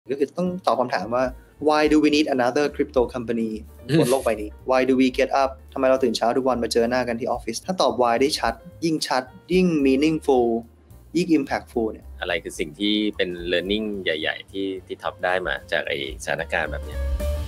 ก็คือต้องตอบคำถามว่า why do we need another crypto company บนโลกใบนี้ why do we get up ทำไมเราตื่นเช้าทุกวันมาเจอหน้ากันที่ออฟฟิศถ้าตอบ why ได้ชัดยิ่ง meaningful ยิ่ง impactful เนี่ยอะไรคือสิ่งที่เป็น learning ใหญ่ๆที่ท็อปได้มาจากไอ้สถานการณ์แบบนี้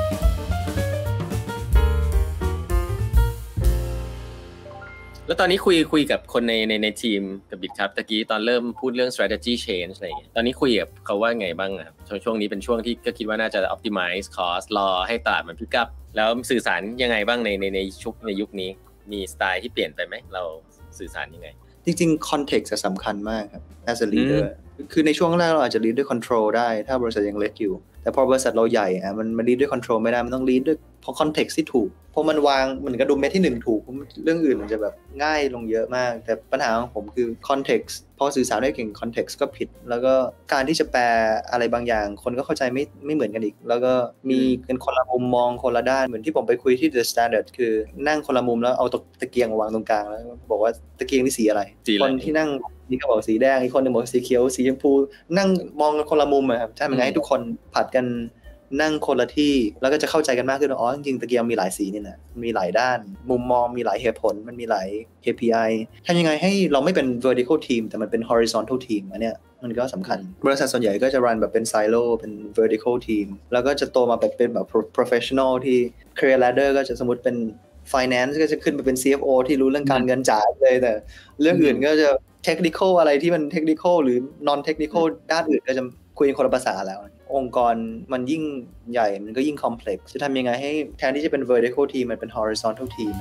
แล้วตอนนี้คุยกับคนในทีมกับบิตครับตะกี้ตอนเริ่มพูดเรื่อง strategy change อะไรอย่างเงี้ยตอนนี้คุยกับเขาว่าไงบ้างครับช่วงนี้เป็นช่วงที่ก็คิดว่าน่าจะ optimize cost รอให้ตลาดมัน pick up แล้วสื่อสารยังไงบ้างในยุคนี้มีสไตล์ที่เปลี่ยนไปไหมเราสื่อสารยังไงจริงๆ context จะสำคัญมากครับ as a leader คือในช่วงแรกเราอาจจะ lead ด้วย control ได้ถ้าบริษัทยังเล็กอยู่แต่พอบริษัทเราใหญ่มัน lead ด้วย control ไม่ได้มันต้อง lead ด้วยเพราะ context ที่ถูกพอมันวางเหมือนกระดุมเม็ดที่1ถูกเรื่องอื่นมันจะแบบง่ายลงเยอะมากแต่ปัญหาของผมคือ context พอสื่อสารได้เก่ง context ก็ผิดแล้วก็การที่จะแปลอะไรบางอย่างคนก็เข้าใจไม่เหมือนกันอีกแล้วก็มีเป็นคนละมุมมองคนละด้านเหมือนที่ผมไปคุยที่ The Standard คือนั่งคนละมุมแล้วเอาตะเกียงมาวางตรงกลางแล้วบอกว่าตะเกียงนี่สีอะไรคนที่นั่งนี่ก็บอกสีแดงอีกคนนึงบอกสีเขียวสีชมพูนั่งมองคนละมุมอะครับใช่ไหมให้ทุกคนผัดกันนั่งคนละที่แล้วก็จะเข้าใจกันมากขึ้นอ๋อจริงๆตะเกียงมีหลายสีนี่นะมีหลายด้านมุมมองมีหลายเหตุผลมันมีหลาย KPI ทำยังไงให้เราไม่เป็น vertical team แต่มันเป็น horizontal team อันเนี้ยมันก็สำคัญบริษัทส่วนใหญ่ก็จะ run แบบเป็น silo เป็น vertical team แล้วก็จะโตมาเป็นแบบ professional ที่ career ladder ก็จะสมมติเป็น finance ก็จะขึ้นไปเป็น CFO ที่รู้เรื่องการเงินจ่ายเลยแต่เรื่องอื่นก็จะ technical อะไรที่มัน technical หรือ non technical ด้านอื่นก็จะคุยคนละภาษาแล้วองค์กรมันยิ่งใหญ่มันก็ยิ่ง complex จะทำยังไงให้แทนที่จะเป็น vertical team มันเป็น horizontal team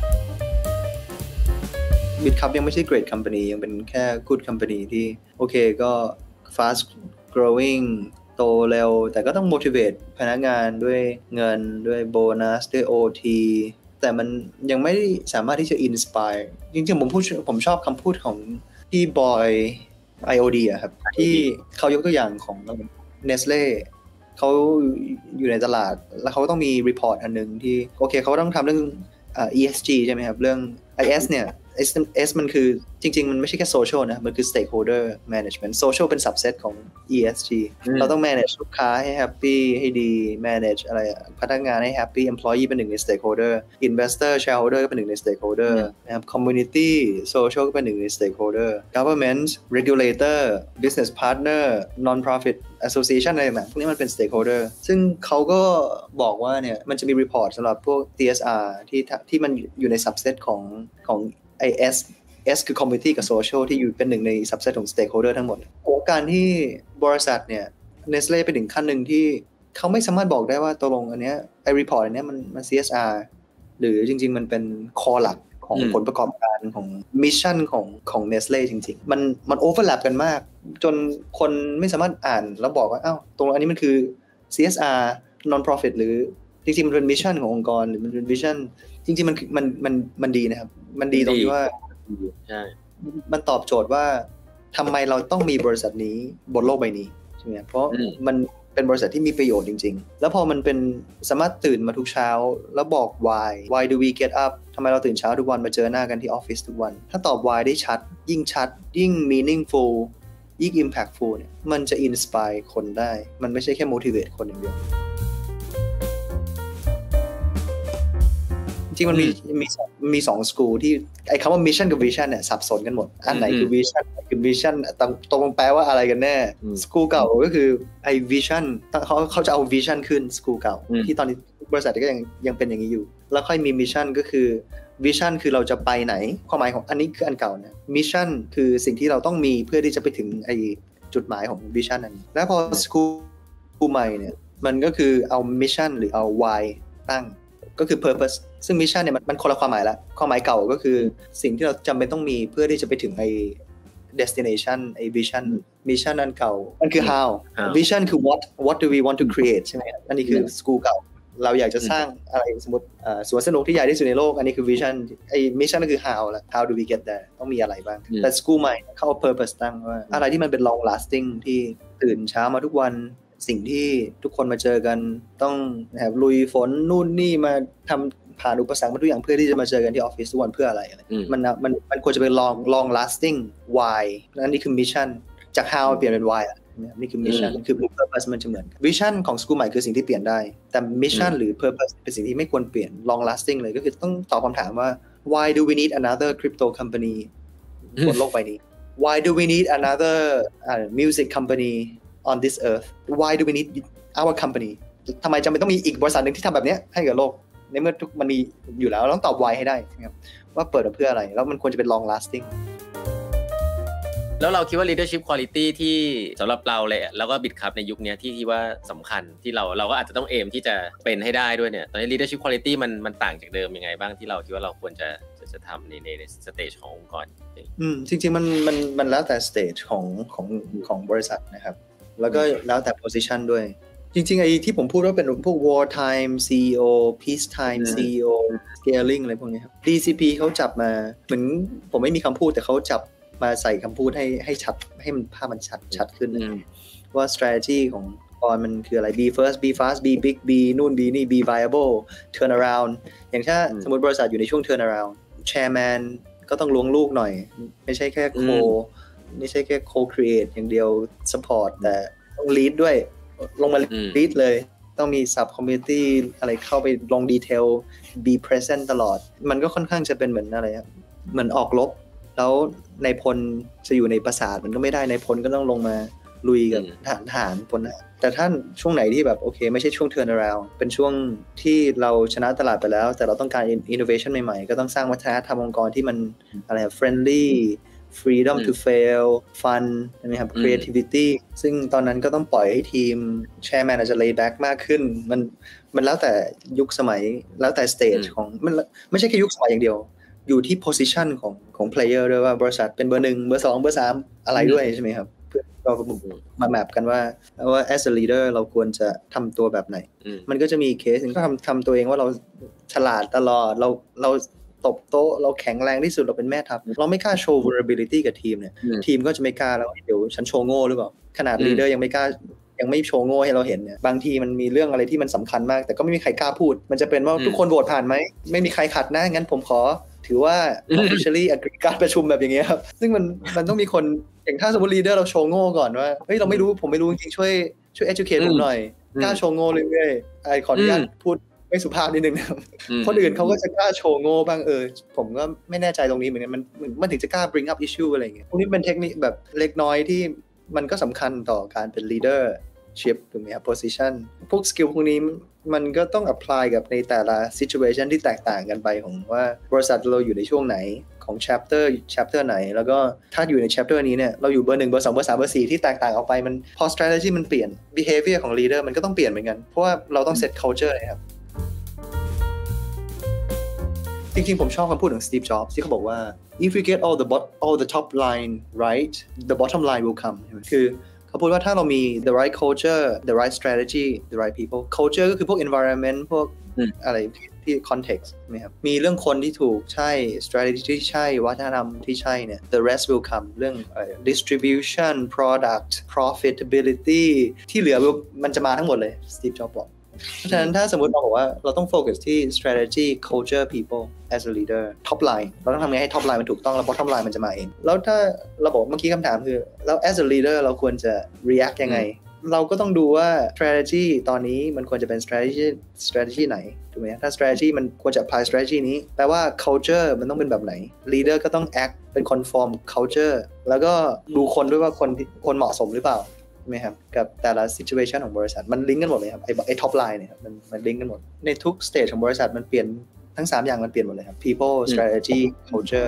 BitCup ยังไม่ใช่ great company ยังเป็นแค่ good company ที่โอเคก็ fast growing โตเร็วแต่ก็ต้อง motivate พนักงานด้วยเงินด้วยโบนัสด้วย OT แต่มันยังไม่สามารถที่จะ inspire จริงๆผมชอบคำพูดของพี่บอย IOD อะครับที่เขายกตัวอย่างของNestle เขาอยู่ในตลาดแล้วเขาต้องมี report อันนึงที่โอเคเขาต้องทำเรื่องESG ใช่ไหมครับเรื่อง IS เนี่ย S มันคือจริงๆมันไม่ใช่แค่ social นะมันคือ stakeholder management social เป็น subset ของ ESG เราต้อง manage ลูกค้าให้ happy ให้ดี manage อะไรพนักงานให้ happy employee เป็นหนึ่งใน stakeholder investor shareholder ก็เป็นหนึ่งใน stakeholder นะครับ community social ก็เป็นหนึ่งใน stakeholder government regulator business partner non-profit association อะไรแบบพวกนี้มันเป็น stakeholder ซึ่งเขาก็บอกว่าเนี่ยมันจะมี report สำหรับพวก CSR ที่มันอยู่ใน subset ของIS S คือ community กับ social ที่อยู่เป็นหนึ่งใน subset ของ stakeholder ทั้งหมดการที่บริษัทเนี่ย Nestle ไปถึงขั้นหนึ่งที่เขาไม่สามารถบอกได้ว่าตกลงอันเนี้ยreport อันเนี้ยมัน CSR หรือจริงๆมันเป็น core หลักของผลประกอบการของ mission ของ Nestle จริงๆมัน overlap กันมากจนคนไม่สามารถอ่านแล้วบอกว่าอ้าวตรงอันนี้มันคือ CSR non-profit หรือจริงๆมันเป็น mission ขององค์กรหรือมันเป็น vision จริงๆมันดีนะครับมันดีตรงที่ว่าใช่มันตอบโจทย์ว่าทำไมเราต้องมีบริษัทนี้บนโลกใบนี้ใช่ไหมเพราะมันเป็นบริษัทที่มีประโยชน์จริงๆแล้วพอมันเป็นสามารถตื่นมาทุกเช้าแล้วบอก why do we get up ทำไมเราตื่นเช้าทุกวันมาเจอหน้ากันที่ออฟฟิศทุกวันถ้าตอบ why ได้ชัดยิ่ง meaningful ยิ่ง impactful เนี่ยมันจะ inspire คนได้มันไม่ใช่แค่ motivate คนอย่างเดียวจริงมันมี2 school ที่ไอ้คำว่า mission กับ vision เนี่ยสับสนกันหมดอันไหนคือ vision คือ vision ตรงแปลว่าอะไรกันแน่ school เก่าก็คือไอ้ vision เขาจะเอา vision ขึ้น school เก่าที่ตอนนี้บริษัทก็ยังเป็นอย่างนี้อยู่แล้วค่อยมี mission ก็คือ vision คือเราจะไปไหนความหมายของอันนี้คืออันเก่านะ mission คือสิ่งที่เราต้องมีเพื่อที่จะไปถึงไอ้จุดหมายของ vision นั้นแล้วพอ school ใหม่เนี่ยมันก็คือเอา mission หรือเอา why ตั้งก็คือ purpose ซึ่ง mission เนี่ยมันคนละความหมายละความหมายเก่าก็คือสิ่งที่เราจำเป็นต้องมีเพื่อที่จะไปถึงไอ้ destination ไอ้ vision mission อันเก่ามันคือ how vision คือ what do we want to create ใช่ไหมอันนี้คือ school เก่าเราอยากจะสร้างอะไรสมมติสวนสนุกที่ใหญ่ที่สุดในโลกอันนี้คือ vision ไอ้ mission ก็คือ how ละ how do we get there ต้องมีอะไรบ้างแต่ school ใหม่เขาเอา purpose ตั้งว่าอะไรที่มันเป็น long lasting ที่ตื่นเช้ามาทุกวันสิ่งที่ทุกคนมาเจอกันต้องลุยฝนนู่นนี่มาทำผ่านอุปสรรคมาทุกอย่างเพื่อที่จะมาเจอกันที่ออฟฟิศทุกวันเพื่ออะไรมันควรจะเป็น long lasting why นั่นนี่คือ mission จาก how เปลี่ยนเป็น why นี่คือ mission คือ purpose มันจะเหมือน vision ของ school ใหม่คือสิ่งที่เปลี่ยนได้แต่ mission หรือ purpose เป็นสิ่งที่ไม่ควรเปลี่ยน long lasting เลยก็คือต้องตอบคำถามว่า why do we need another crypto company บนโลกใบนี้ why do we need another music company on this earth why do we need our company ทำไมจำเป็นต้องมีอีกบริษัทหนึ่งที่ทำแบบนี้ให้กับโลกในเมื่อทุกมันมีอยู่แล้วเราต้องตอบ why ให้ได้นะครับว่าเปิดมาเพื่ออะไรแล้วมันควรจะเป็น long lasting แล้วเราคิดว่า leadership quality ที่สำหรับเราเลยแล้วก็บิตครับในยุคนี้ที่ว่าสำคัญที่เราก็อาจจะต้องเอมที่จะเป็นให้ได้ด้วยเนี่ยตอนนี้ leadership quality มันต่างจากเดิมยังไงบ้างที่เราคิดว่าเราควรจะทำในสเตจขององค์กรจริงๆมันแล้วแต่ stage ของบริษัทนะครับแล้วก็แล้วแต่ position ด้วยจริงๆไอ้ที่ผมพูดว่าเป็นพวก war time CEO peace time CEO scaling อะไรพวกนี้ครับ DCP เขาจับมาเหมือนผมไม่มีคำพูดแต่เขาจับมาใส่คำพูดให้ชัดให้มันภาพมันชัดขึ้นว่า strategy ขององค์กรมันคืออะไร be first be fast be big be นู่น be นี่ be viable turn around อย่างถ้าสมมติบริษัทอยู่ในช่วง turn around chairman ก็ต้องล้วงลูกหน่อยไม่ใช่แค่ co-create อย่างเดียว support แต่ต้อง lead ด้วยลงมา lead เลยต้องมี sub committee อะไรเข้าไปลง detail be present ตลอดมันก็ค่อนข้างจะเป็นเหมือนอะไรครับเหมือนออกรบแล้วนายพลจะอยู่ในปราสาทมันก็ไม่ได้นายพลก็ต้องลงมาลุยกับทหารพลแต่ท่านช่วงไหนที่แบบโอเคไม่ใช่ช่วง turn around เป็นช่วงที่เราชนะตลาดไปแล้วแต่เราต้องการ innovation ใหม่ๆก็ต้องสร้างวัฒนธรรมองค์กรที่มันอะไร friendly freedom to fail fun ใช่ไหมครับ creativity ซึ่งตอนนั้นก็ต้องปล่อยให้ทีม chairman อาจจะ lay back มากขึ้นมันแล้วแต่ยุคสมัยแล้วแต่ stage ของมันไม่ใช่แค่ยุคสมัยอย่างเดียวอยู่ที่ position ของ player ด้วยว่าบริษัทเป็นเบอร์1เบอร์2เบอร์3อะไรด้วยใช่ไหมครับเพื่อเรามาแมปกันว่า as a leader เราควรจะทำตัวแบบไหนมันก็จะมีเคสนึงก็ทำตัวเองว่าเราฉลาดตลอดเราตบโต๊ะเราแข็งแรงที่สุดเราเป็นแม่ทัพเราไม่กล้าโชว์ vulnerability กับทีมเนี่ยทีมก็จะไม่กล้าแล้วเดี๋ยวฉันโชว์โง่หรือเปล่าขนาด leader ยังไม่กล้ายังไม่โชว์โง่ให้เราเห็นเนี่ยบางทีมันมีเรื่องอะไรที่มันสำคัญมากแต่ก็ไม่มีใครกล้าพูดมันจะเป็นว่าทุกคนโหวตผ่านไหมไม่มีใครขัดนะงั้นผมขอถือว่า officially agree การประชุมแบบอย่างเงี้ยครับซึ่งมันต้องมีคนอย่างถ้าสมมติ leader เราโชว์โง่ก่อนว่าเฮ้ยเราไม่รู้ผมไม่รู้จริงๆช่วย educate ผมหน่อยกล้าโชว์โง่เรื่อยๆขออนุญาตพูดไม่สุภาพนิดนึงนะคนอื่นเขาก็จะกล้าโชว์โง่บ้างผมก็ไม่แน่ใจตรงนี้เหมือนกันมันถึงจะกล้า bring up issue อะไรอย่างเงี้ยพวกนี้เป็นเทคนิคแบบเล็กน้อยที่มันก็สำคัญต่อการเป็น leadership ถูกไหมครับ position พวก skill พวกนี้มันก็ต้อง apply กับในแต่ละ situation ที่แตกต่างกันไปของว่าบริษัทเราอยู่ในช่วงไหนของ chapter ไหนแล้วก็ถ้าอยู่ใน chapter นี้เนี่ยเราอยู่เบอร์1เบอร์2เบอร์3เบอร์4ที่แตกต่างออกไปมันพอ strategy มันเปลี่ยน behavior ของ leader มันก็ต้องเปลี่ยนเหมือนกันเพราะว่าเราต้อง set culture นะครับจริงๆผมชอบคำพูดของ Steve Jobs ที่เขาบอกว่า if you get all the top line right the bottom line will come คือเขาพูดว่าถ้าเรามี the right culture the right strategy the right people culture ก็คือพวก environment พวกอะไรที่ context นะครับมีเรื่องคนที่ถูกใช่ strategy ที่ใช่วัฒนธรรมที่ใช่เนี่ย the rest will come เรื่อง distribution product profitability ที่เหลือมันจะมาทั้งหมดเลย Steve Jobs บอกเพราะฉะนั้นถ้าสมมติเราบอกว่าเราต้องโฟกัสที่ strategy culture people as a leader top line เราต้องทำไงให้ top line มันถูกต้องแล้ว bottom line มันจะมาเองแล้วถ้าเราบอกเมื่อกี้คำถามคือแล้ว as a leader เราควรจะ react ยังไงเราก็ต้องดูว่า strategy ตอนนี้มันควรจะเป็น strategy ไหนถูกไหมถ้า strategy มันควรจะ apply strategy นี้แปลว่า culture มันต้องเป็นแบบไหน leader ก็ต้อง act เป็น conform culture แล้วก็ดูคนด้วยว่าคนเหมาะสมหรือเปล่าใช่ไหมครับกับแต่ละ situation ของบริษัทมันลิงก์กันหมดเลยครับไอ้ top line เนี่ยครับมันลิงก์กันหมดในทุก stage ของบริษัทมันเปลี่ยนทั้ง3อย่างมันเปลี่ยนหมดเลยครับ people strategy culture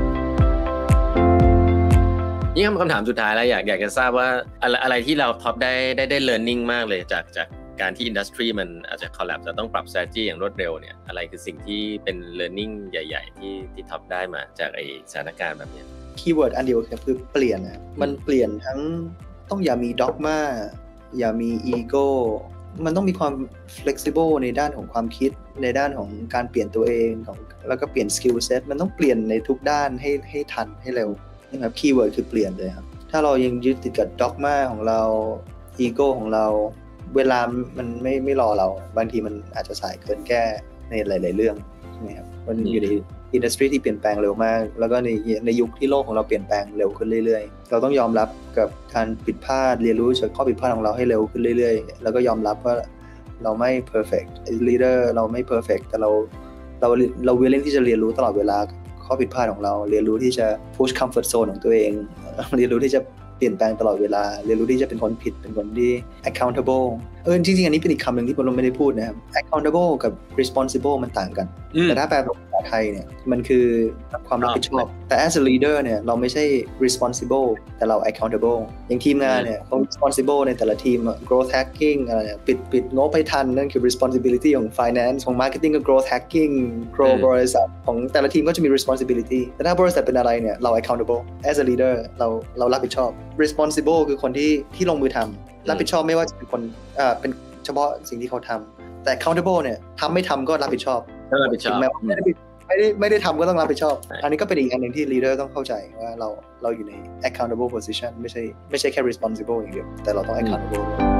นี่คำถามสุดท้ายแล้วอยากจะทราบว่าอะไรที่เราท็อปได้ learning มากเลยจากการที่ industry มันอาจจะ collapse จะต้องปรับ strategy อย่างรวดเร็วเนี่ยอะไรคือสิ่งที่เป็น learning ใหญ่ๆที่ท็อปได้มาจากไอ้สถานการณ์แบบนี้คีย์เวิร์ดอันเดียวคือเปลี่ยนนะมันเปลี่ยนทั้งต้องอย่ามีด็อกมาอย่ามีอีโก้มันต้องมีความ flexible ในด้านของความคิดในด้านของการเปลี่ยนตัวเองแล้วก็เปลี่ยน skill set มันต้องเปลี่ยนในทุกด้านให้ทันให้เร็วนะครับคีย์เวิร์ดคือเปลี่ยนเลยครับถ้าเรายังยึดติดกับด็อกมาของเราอีโก้ของเราเวลามันไม่รอเราบางทีมันอาจจะสายเกินแก้ในหลายๆเรื่องใช่ไหมครับมันอยู่ในอินดัสทรีที่เปลี่ยนแปลงเร็วมากแล้วก็ในยุคที่โลกของเราเปลี่ยนแปลงเร็วขึ้นเรื่อยๆเราต้องยอมรับกับการผิดพลาดเรียนรู้จากข้อผิดพลาดของเราให้เร็วขึ้นเรื่อยๆแล้วก็ยอมรับว่าเราไม่ perfect leader เราไม่ perfect แต่เรา willing ที่จะเรียนรู้ตลอดเวลาข้อผิดพลาดของเราเรียนรู้ที่จะ push comfort zone ของตัวเองเรียนรู้ที่จะเปลี่ยนแปลงตลอดเวลาเรียนรู้ที่จะเป็นคนผิดเป็นคนที่ accountable จริงๆอันนี้เป็นอีกคำหนึ่งที่ผมไม่ได้พูดนะครับ accountable กับ responsible มันต่างกันแต่ถ้าแปลเป็นภาษาไทยเนี่ยมันคือความรับผิดชอบแต่ as a leader เนี่ยเราไม่ใช่ responsible แต่เรา accountable อย่างทีมงานเนี่ยเขา responsible ในแต่ละทีม growth hacking อะไรปิดงบให้ทันนั่นคือ responsibility ของ finance ของ marketing ก็ growth hacking grow บริษัทของแต่ละทีมก็จะมี responsibility แต่ถ้าบริษัทเป็นอะไรเนี่ยเรา accountable as a leader เรารับผิดชอบ responsible คือคนที่ลงมือทำรับผิดชอบไม่ว่าจะเป็นคนเป็นเฉพาะสิ่งที่เขาทำแต่ accountable เนี่ยทำไม่ทำก็รับผิดชอบแม้ว่าไม่ได้ทำก็ต้องรับผิดชอบอันนี้ก็เป็นอีกอันหนึ่งที่ leader ต้องเข้าใจว่าเราอยู่ใน accountable position ไม่ใช่แค่ responsible อย่างเดียวแต่เราต้อง accountable